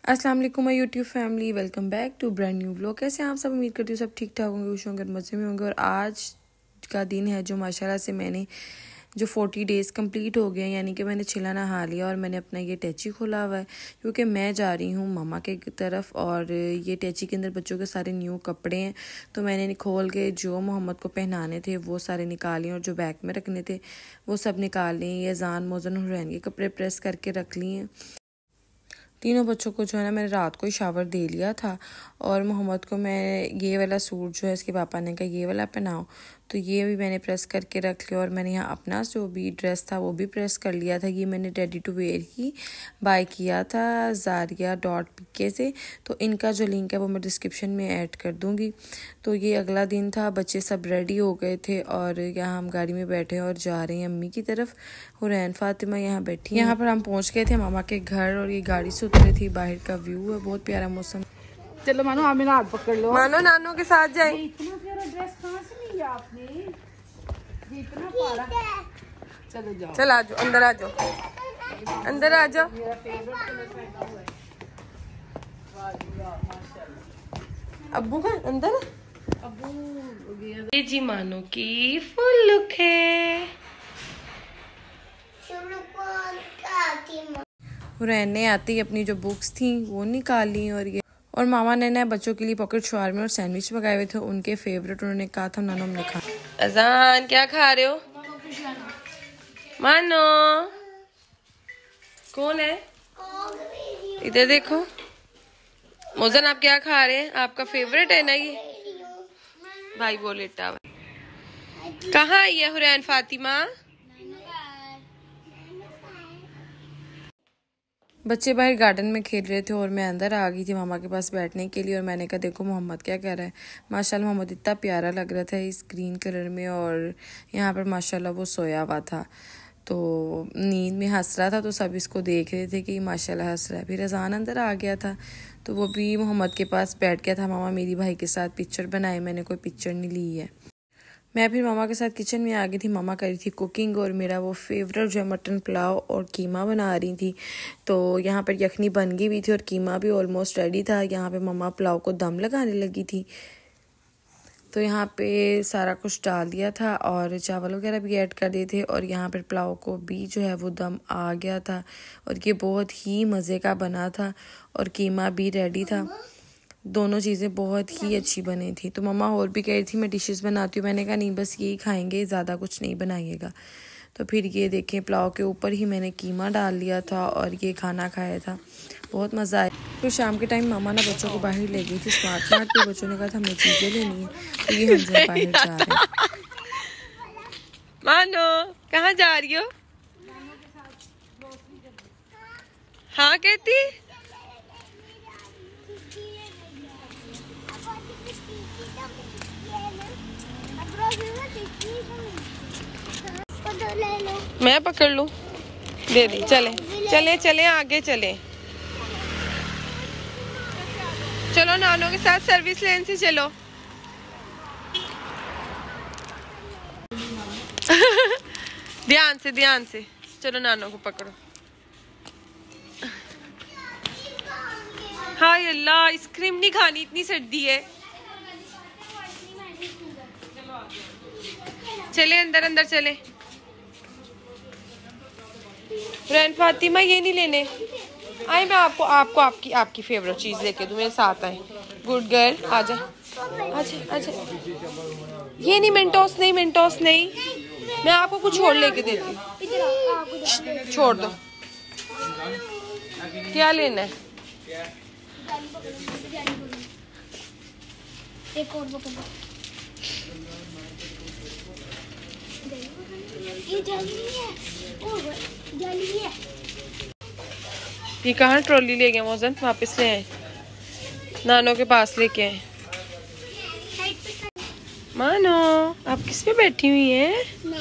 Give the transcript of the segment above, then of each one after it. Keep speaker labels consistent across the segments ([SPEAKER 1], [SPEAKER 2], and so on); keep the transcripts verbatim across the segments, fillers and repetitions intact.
[SPEAKER 1] अस्सलाम वालेकुम my YouTube family, welcome back to brand new vlog. कैसे हैं आप सब? उम्मीद करती हूँ सब ठीक ठाक होंगे, खुश होंगे, मज़े में होंगे। और आज का दिन है जो माशाल्लाह से मैंने जो फोर्टी डेज़ कंप्लीट हो गए, यानी कि मैंने छिला नहा लिया और मैंने अपना ये टैची खोला हुआ है क्योंकि मैं जा रही हूँ मामा के तरफ। और ये टैची के अंदर बच्चों के सारे न्यू कपड़े हैं, तो मैंने खोल के जो मोहम्मद को पहनाने थे वो सारे निकाल लिए और जो बैग में रखने थे वो सब निकाल लिए। ये जान मोजन हुरैन के कपड़े प्रेस करके रख लिए। तीनों बच्चों को जो है ना मैंने रात को ही शावर दे लिया था। और मोहम्मद को मैं ये वाला सूट जो है इसके पापा ने कहा ये वाला पहनाओ, तो ये भी मैंने प्रेस करके रख लिया। और मैंने यहाँ अपना जो भी ड्रेस था वो भी प्रेस कर लिया था। ये मैंने रेडी टू वेयर ही बाय किया था ज़ारिया डॉट पी से, तो इनका जो लिंक है वो मैं डिस्क्रिप्शन में ऐड कर दूँगी। तो ये अगला दिन था, बच्चे सब रेडी हो गए थे और यहाँ हम गाड़ी में बैठे और जा रहे हैं अम्मी की तरफ। हुरैन फातिमा यहाँ बैठी। यहाँ पर हम पहुँच गए थे मामा के घर और ये गाड़ी से उतरे थी। बाहर का व्यू है, बहुत प्यारा मौसम।
[SPEAKER 2] चलो मानो आप मेरा हाथ पकड़ लो।
[SPEAKER 1] मानो नानू के साथ जाए।
[SPEAKER 2] इतना प्यारा ड्रेस कहाँ से लिया आपने? ये इतना प्यारा। चलो जाओ।
[SPEAKER 1] चल आ जाओ, अंदर आ जाओ, अंदर आ जाओ।
[SPEAKER 2] मेरा फेवरेट कलर पहना हुआ है। माशाल्लाह।
[SPEAKER 1] अब्बू का अंदर
[SPEAKER 2] अब्बू
[SPEAKER 1] ये जी मानो की फुल लुक है। हुरैन ने आती अपनी जो बुक्स थी वो निकाल ली और ये और मामा ने ना बच्चों के लिए पॉकेट शवारमे और सैंडविच मंगाए हुए थे, उनके फेवरेट। उन्होंने कहा था नानो हमने खा। अजान क्या खा रहे हो? मानो कौन है? इधर देखो। मोजन आप क्या खा रहे हैं? आपका फेवरेट है ना ये? भाई वो लेटा हुआ। कहाँ आई है हुरैन फातिमा? बच्चे बाहर गार्डन में खेल रहे थे और मैं अंदर आ गई थी मामा के पास बैठने के लिए। और मैंने कहा देखो मोहम्मद क्या कह रहा है। माशाल्लाह मोहम्मद इतना प्यारा लग रहा था इस ग्रीन कलर में और यहाँ पर माशाल्लाह वो सोया हुआ था, तो नींद में हंस रहा था। तो सब इसको देख रहे थे कि माशाल्लाह हंस रहा है। फिर अजान अंदर आ गया था तो वो भी मोहम्मद के पास बैठ गया था। मामा मेरी भाई के साथ पिक्चर बनाए, मैंने कोई पिक्चर नहीं ली है। मैं फिर मामा के साथ किचन में आ गई थी। मामा कर रही थी कुकिंग और मेरा वो फेवरेट जो है मटन पुलाव और कीमा बना रही थी। तो यहाँ पर यखनी बन गई हुई थी और कीमा भी ऑलमोस्ट रेडी था। यहाँ पे मामा पुलाव को दम लगाने लगी थी, तो यहाँ पे सारा कुछ डाल दिया था और चावल वगैरह भी ऐड कर दिए थे। और यहाँ पर पुलाव को भी जो है वो दम आ गया था और ये बहुत ही मज़े का बना था और कीमा भी रेडी था। दोनों चीज़ें बहुत ही अच्छी बनी थी। तो मम्मा और भी कह रही थी मैं डिशेस बनाती हूँ, मैंने कहा नहीं बस यही खाएंगे, ज़्यादा कुछ नहीं बनाइएगा। तो फिर ये देखें पुलाव के ऊपर ही मैंने कीमा डाल लिया था और ये खाना खाया था, बहुत मज़ा आया। फिर शाम के टाइम मामा ना बच्चों को बाहर ले गई थी स्मार्ट मार्ट पे। बच्चों ने कहा था हमें चीज़ें लेनी है, तो ये हम जो बाहर जा रहे हैं। मानो कहाँ जा रही हो? हाँ कहती मैं पकड़ लूं? दे दी। चले चले चले आगे चले। चलो नानों के साथ सर्विस लेन से चलो। ध्यान से ध्यान से चलो, नानों को पकड़ो। हाय अल्लाह, आइसक्रीम नहीं खानी, इतनी सर्दी है। चले अंदर अंदर चले। रैन फातिमा ये नहीं लेने आए, मैं आपको आपको आपकी आपकी फेवरेट चीज लेके दूं, मेरे साथ आए। गुड गर्ल, आजा आजा आजा। ये नहीं, मिंटोस नहीं, मिंटोस नहीं, मैं आपको कुछ और लेके देती हूँ। छोड़ दो। क्या लेना है? एक और ये जाली है, और जाली है। ये कहाँ ट्रॉली ले गए मोजन? वापस ले आए, नानो के पास लेके आए। मानो आप किस पे बैठी हुई हैं?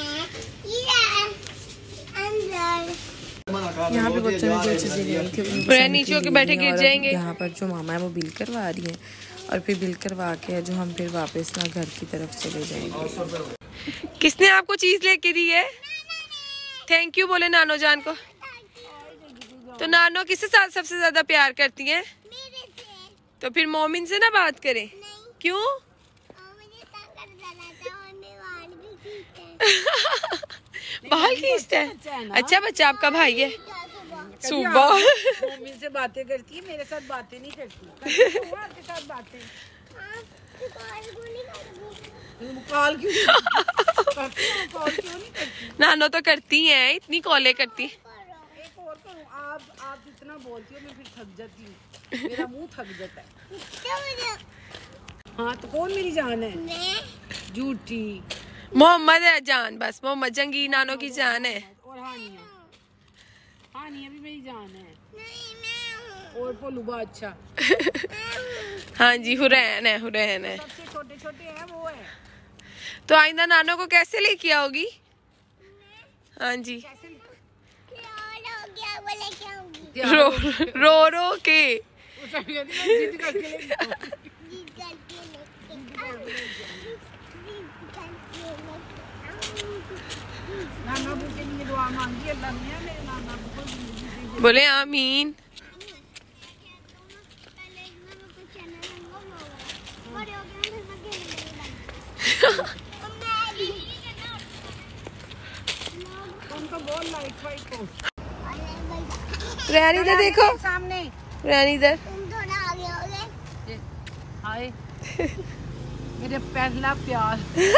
[SPEAKER 1] यहाँ पे बच्चों ने जो चीजें ली थी नीचे होके बैठे गिर जाएंगे। यहाँ पर जो मामा है वो बिल करवा रही है और फिर बिल करवा के जो हम फिर वापस ना घर की तरफ चले जाएंगे। किसने आपको चीज लेके दी है? थैंक यू बोले नानो जान को। तो नानो किससे साथ सबसे ज्यादा प्यार करती हैं? तो फिर मोमिन से ना बात करें? क्यों? बाल खींचता है। अच्छा बच्चा आपका भाई है। सुबह
[SPEAKER 2] मोमिन से बातें करती है, मेरे साथ बातें नहीं करती। आपके साथ बातें कॉल क्यों नहीं करती?
[SPEAKER 1] नानो तो करती हैं, इतनी कॉलें करती।
[SPEAKER 2] एक और करूं? आप आप जितना बोलती हो मैं फिर थक जाती हूँ, मेरा मुंह थक जाता है। हाँ तो कौन मेरी जान है? झूठी।
[SPEAKER 1] मोहम्मद है जान, बस मोहम्मद जंगीर नानो की जान है।
[SPEAKER 2] और हानिया, हानिया भी मेरी जान है। और पोलूबा अच्छा।
[SPEAKER 1] हाँ जी हुरैन है, हुरैन है।
[SPEAKER 2] सबसे छोटे छोटे हैं वो है।
[SPEAKER 1] तो आइंदा नानो को कैसे लेके आओगी? हाँ जी रो रो रो के।
[SPEAKER 2] नाना बू के लिए दुआ मांगी अल्लाह ने, मेरे नाना बू को
[SPEAKER 1] बोले आमीन। रैन इधर देखो,
[SPEAKER 2] सामने
[SPEAKER 1] रैन इधर।
[SPEAKER 2] हाय मेरे पहला प्यार,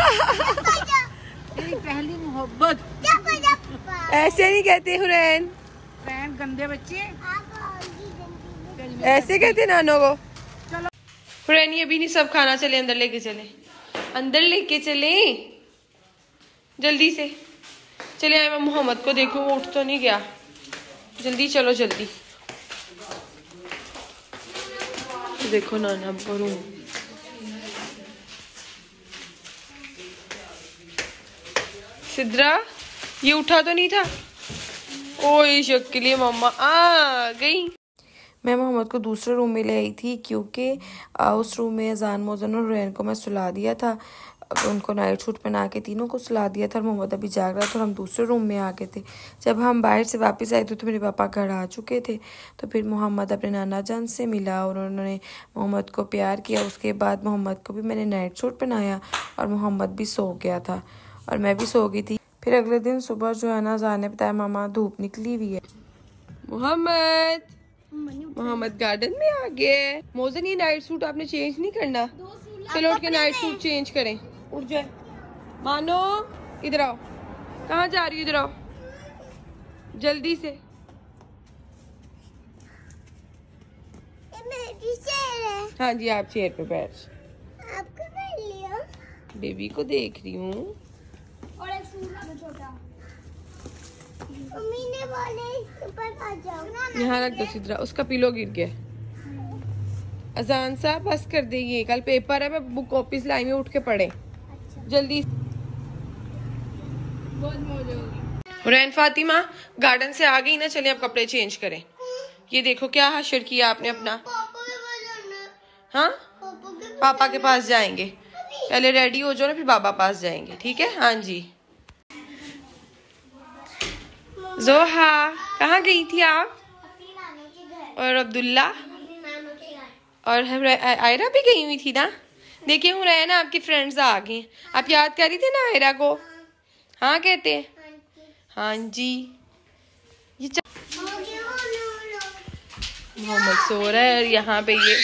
[SPEAKER 2] मेरी पहली मोहब्बत।
[SPEAKER 1] ऐसे नहीं कहते हुरैन,
[SPEAKER 2] फ्रेंड गंदे बच्चे
[SPEAKER 1] ऐसे कहते नानो को। चलो हुरैन ये भी नहीं सब खाना, चले अंदर लेके चले, अंदर लेके चले जल्दी से। चले आए, मैं मोहम्मद को देखूं वो उठ तो नहीं गया। जल्दी चलो जल्दी। देखो नाना बरू सिद्रा, ये उठा तो नहीं था? ओए शक्ली मम्मा आ गई। मैं मोहम्मद को दूसरे रूम में ले आई थी क्योंकि उस रूम में अजान मोजन और हुरैन को मैं सुला दिया था। उनको नाइट सूट पहना के तीनों को सुला दिया था और मोहम्मद अभी जाग रहा था और हम दूसरे रूम में आ गए थे। जब हम बाहर से वापस आए थे तो मेरे पापा घर आ चुके थे। तो फिर मोहम्मद अपने नाना जान से मिला और उन्होंने मोहम्मद को प्यार किया। उसके बाद मोहम्मद को भी मैंने नाइट सूट पहनाया और मोहम्मद भी सो गया था और मैं भी सो गई थी। फिर अगले दिन सुबह जो है ना जान ने बताया मामा धूप निकली हुई है। मोहम्मद मोहम्मद गार्डन में आ गए। मोजन ये नाइट सूट आपने चेंज नहीं करना? चलो उठ के नाइट सूट चेंज करें। उठ जाए मानो, इधर आओ। कहाँ जा रही हो? इधर आओ जल्दी से। हाँ जी आप चेयर पे बैठ।
[SPEAKER 3] आपको बैठ लिया?
[SPEAKER 1] बेबी को देख रही हूँ।
[SPEAKER 3] और एक सूट रखो छोटा। मम्मी ने बोले ऊपर आ जाओ।
[SPEAKER 1] यहाँ रख दो सिद्रा, उसका पिलो गिर गया। अजान साहब बस कर देगी, कल पेपर है, मैं बुक कॉपीज लाई में उठ के पढ़े। अच्छा। जल्दी। हुरैन फातिमा गार्डन से आ गई ना, चले अब कपड़े चेंज करें। ये देखो क्या हशर किया आपने अपना। हाँ पापा के पास जाएंगे, पहले रेडी हो जाओ ना फिर बाबा पास जाएंगे, ठीक है? हाँ जी। जोहा कहाँ गई थी आप? और अब्दुल्ला और आयरा भी गई हुई थी ना। देखिए हूँ रहे ना आपकी फ्रेंड्स आ गई। आप याद कर रही थी ना आयरा को? हाँ कहते हैं हाँ जी। ये मोहम्मद सो रहा है और यहाँ पे ये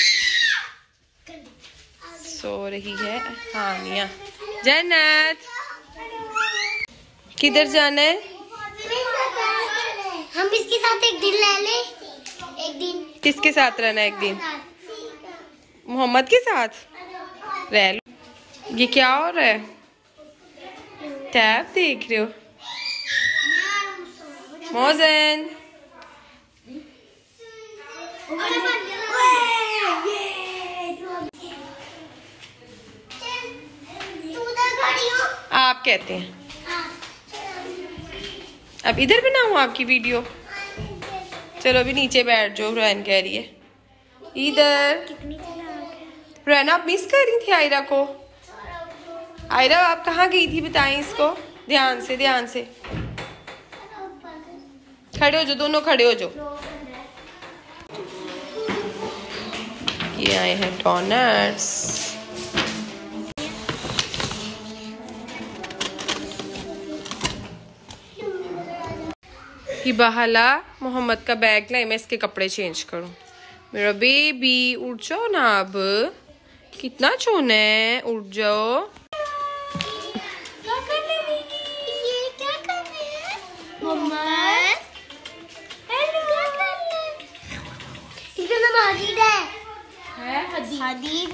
[SPEAKER 1] सो रही है हानिया। जन्नत किधर जाना है?
[SPEAKER 3] हम इसके साथ एक दिन रह ले। एक दिन
[SPEAKER 1] किसके साथ रहना है? एक दिन मोहम्मद के साथ रह लो। ये क्या हो रहा है? टैब देख रहे हो? मोजन आप कहते हैं अब इधर बनाऊं आपकी वीडियो? चलो अभी नीचे बैठ जाओ। रैन कह रही है इधर। रैना आप मिस कर रही थी आयरा को? आयरा आप कहाँ गई थी बताएं इसको। ध्यान से ध्यान से खड़े हो जाओ, दोनों खड़े हो जाओ। ये आए हैं डोनट्स। कि बहाला मोहम्मद का बैग लाई, मैं इसके कपड़े चेंज करूं। मेरा बेबी उठ जाओ ना, अब कितना चोना है, उठ जाओ।
[SPEAKER 3] क्या कर रही है? ये क्या कर रही है? मोहम्मद हेलो, क्या कर रहे हैं? इसका नाम हदीद है। है हदीद। हदीद।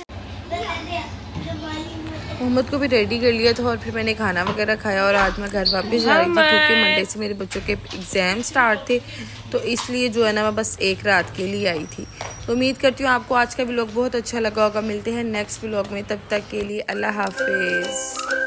[SPEAKER 1] मोहम्मद को भी रेडी कर लिया था और फिर मैंने खाना वगैरह खाया और आज मैं घर वापस जा रही थी क्योंकि मंडे से मेरे बच्चों के एग्ज़ाम स्टार्ट थे, तो इसलिए जो है ना मैं बस एक रात के लिए आई थी। तो उम्मीद करती हूँ आपको आज का व्लॉग बहुत अच्छा लगा होगा। मिलते हैं नेक्स्ट व्लॉग में, तब तक के लिए अल्लाह हाफिज़।